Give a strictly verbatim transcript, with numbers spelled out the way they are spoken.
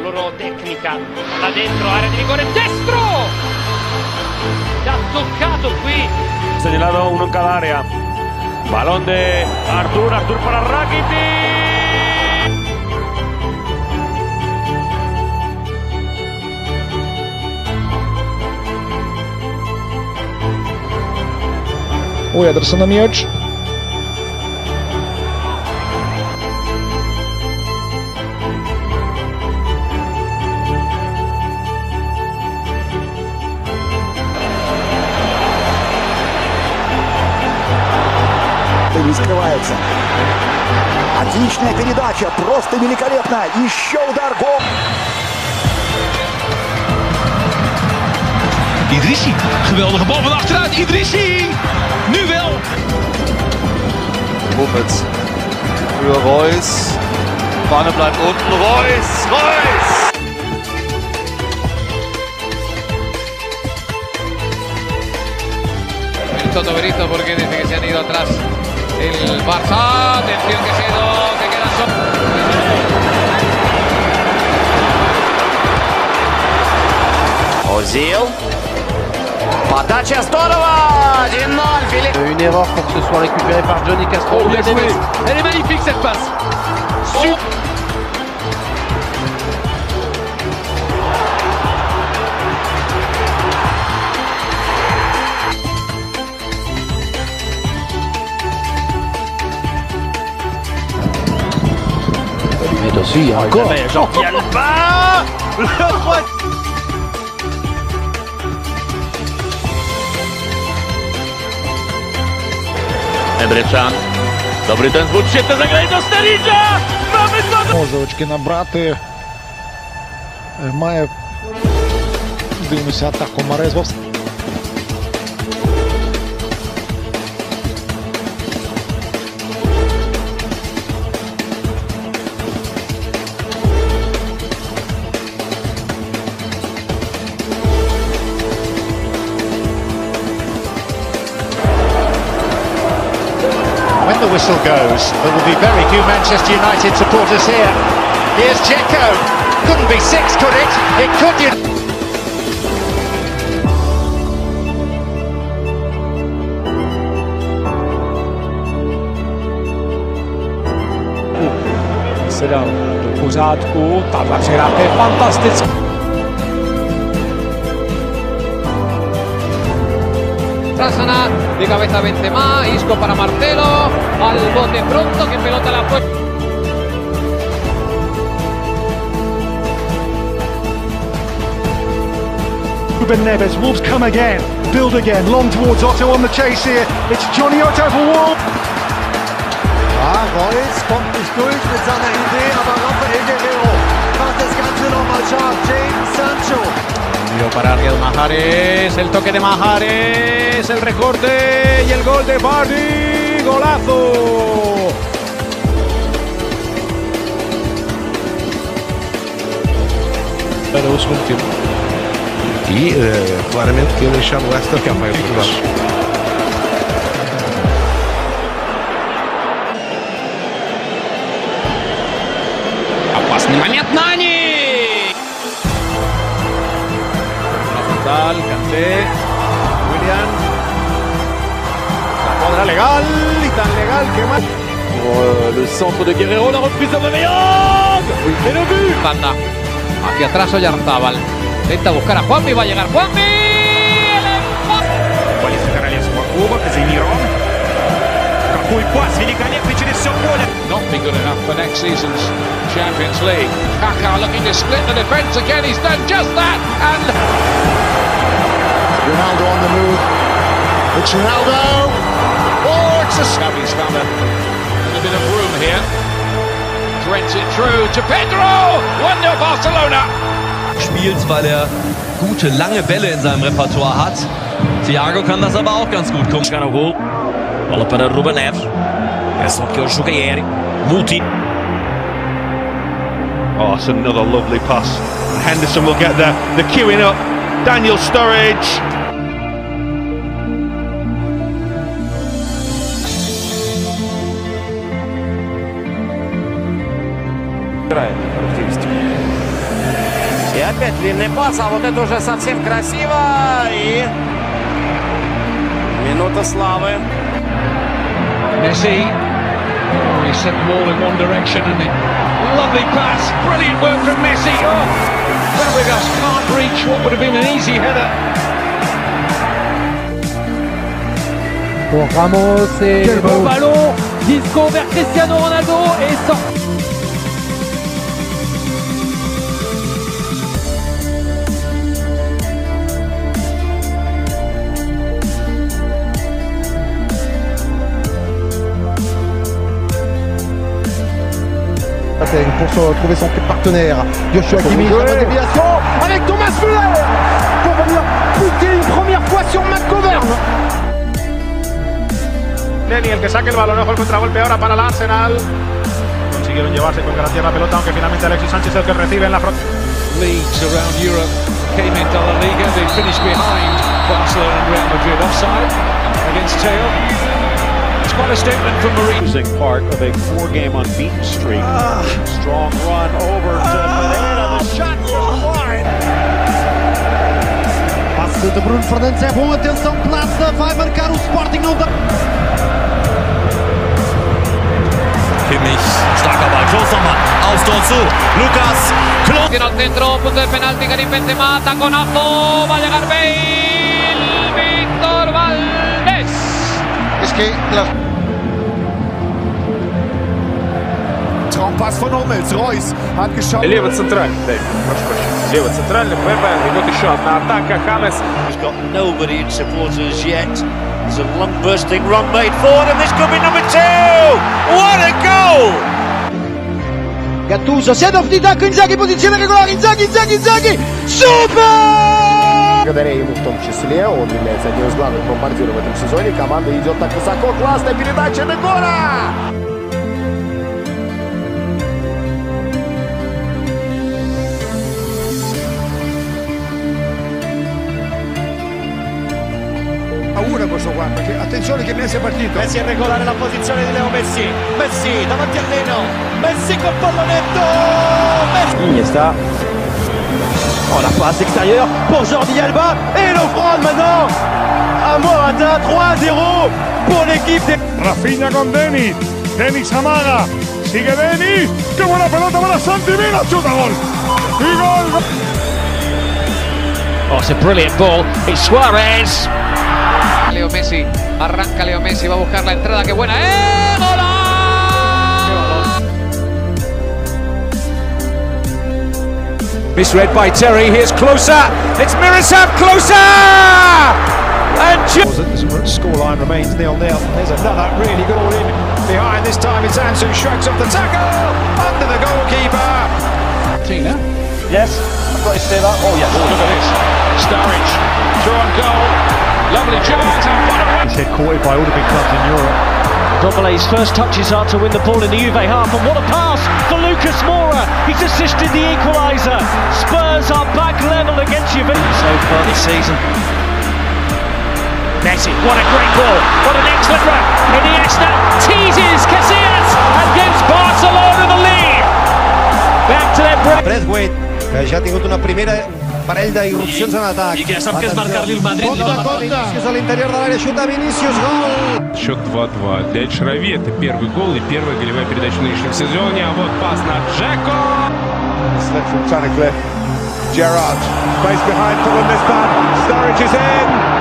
loro tecnica. Da dentro, area di rigore, destro! Ci ha toccato qui. Señalado uno en cada área. Balón de Artur, Artur para Rakitic. У Едерсона м'яч. Не скрывается. Отличная передача, просто великолепно. Еще удар, гол. Idrissi, geweldige bal van achteruit. Idrissi, nu wel. Hummels für Reus. Fahne bleibt unten. Reus, Reus. El Toto Berito porque dice que se han ido atrás el Barça. Atención que quedó, que queda solo. Ozil. Подача здорово! один ноль, Филипп. Une erreur pour que ce soit récupéré par Johnny Castro. Oh, bien joué. Elle est magnifique cette passe. Super. Mais aussi, encore. Jordi Alba. Le droit. Emre Can. Dobry ten zwód, świetne zagranie do Sturridge'a! Mamy to! Може очки набрати. Має, дивимося, атаку Марез. When the whistle goes, there will be very few Manchester United supporters here. Here's Dzeko. Couldn't be six, could it? It could. You. Sedal do pořádku, tahle přihrávka je fantastická. Trasana, de cabeza Benzema, Isco para Marcelo, al bote pronto, que pelota la puerta. Ruben Neves, Wolves come again, build again, long towards Otto on the chase here, it's Johnny Otto for Wolves. Ja, Reus kommt nicht durch mit seiner Idee, aber Rafael Guerrero macht das Ganze nochmal scharf. James Sancho. Para Riyad Mahrez, el toque de Mahrez, el recorte y el gol de Vardy, golazo. Para o segundo tempo. E uh, claramente quer deixar o Leicester cá para trás. Опасный момент, Нани! Kanté, William, la cuadra legal y tan legal que más. Oh, le centre de Guerrero, la reprise de Aubameyang et le but. Banda. Hacia atrás Oyarzábal. Intenta buscar a Juanmi, va a llegar Juanmi. Футболисты Королевского клуба, Казимиров. Какой пас великолепный через все поле. Not be good enough for next season's Champions League. Kaká looking to split the defence again. He's done just that. And Ronaldo on the move. It's Ronaldo. oh, it's a Xavi's found a, a bit of room here. Rents it through to Pedro. one nil Barcelona. Spielt, weil er gute lange Bälle in seinem Repertoire hat. Thiago kann das aber auch ganz gut. Chegar ao gol. Bola para Ruben Neves. Essa que hoje joga Eri. Multi. Oh, that's another lovely pass. And Henderson will get there. The queuing up. Daniel Sturridge. Характеристика. опять длинный пас, а вот это уже совсем красиво. И минута славы. Messi. Oh, he sent the ball in one direction and it, lovely pass. Brilliant work from Messi. Oh, Fabregas can't reach what would have been an easy header. Pour Ramos et Quel le beau ballon, disco vers Cristiano Ronaldo et sort. Pour trouver son partenaire. Joshua Kimmich, la bonne déviation avec Thomas Müller pour venir buter une première fois sur McGovern. Lenny, el que saque el balón, ojo el contragolpe ahora para el Arsenal. Consiguieron llevarse con garantía la pelota, aunque finalmente Alexis Sánchez es el que recibe en la frontal. Leagues around Europe came into La Liga. They finished behind Barcelona and Real Madrid. Offside against Teo. It's quite a statement from Marine. Losing part of a four-game unbeaten streak. Ah. Strong run over to Pereira. The shot just wide. Passe de Bruno Fernandes é bom, atenção, Plaza vai marcar o Sporting, não dá. Kimmich, starker Ball, Klostermann, aufs Tor zu, Lukas, Klose. Tiro al centro, punto de penalti, Karim Benzema, taconazo, va a llegar Bale, Víctor Valdés. Es que la... Traumpass von Hummels, Reus hat geschaut. Лево центральный, дай, прошу прощения. Лево центральный, Пепе, идет еще одна атака, Хамес. He's got nobody in supporters yet. There's a long bursting run made forward and this could be number two! What a goal! Gattuso, Seedorf di tacco, Inzaghi, posizione regolare, Inzaghi, Inzaghi, Inzaghi, супер! Благодаря ему в том числе, он является одним из главных бомбардиров в этом сезоне. Команда идет так высоко, классная передача Дегора! Paura questo qua, perché attenzione che Messi è partito. Messi a regolare la posizione di Leo Messi. Messi davanti a Leno. Messi col pallonetto. Messi. Iniesta. Oh, la passe extérieure pour Jordi Alba. Et l'offrande maintenant à Morata. trois a zéro pour l'équipe de... Rafinha con Denis. Denis amaga. Sigue Denis. ¡Qué buena pelota para Santi! ¡Mira, chuta gol! ¡Y gol! Oh, it's a brilliant ball. It's Suárez. Leo Messi, arranca Leo Messi, va a buscar la entrada, qué buena, ¡eh! ¡Golazo! Misread by Terry, here's Klose, it's Miroslav Klose! And the scoreline remains nil nil. There's another really good all in behind. This time it's Ansu, shrugs off the tackle under the goalkeeper. Tina? Yes, I've got to say that. Oh yes. Oh, look at this. Sturridge, through on goal. Lovely chance. He's head courted by all the big clubs in Europe. Dombele's first touches are to win the ball in the Juve half, and what a pass for Lucas Moura. He's assisted the equaliser. Spurs are back level against Juventus so far this season. Messi, what a great ball, what an excellent run. Iniesta teases Casillas and gives Barcelona the lead. Back to their break. Braithwaite, que ja ha tingut una primera parell d'irrupcions en atac. I que sap que és marcar-li el Madrid. Vinícius a l'interior de l'àrea, xuta Vinícius, gol! Счет два-два для Шрави. Это первый гол и первая голевая передача в нынешнем сезоне. А вот пас на Джеко. Slip from Tunnicliffe. Gerrard, space behind Fulham this time. Sturridge is in.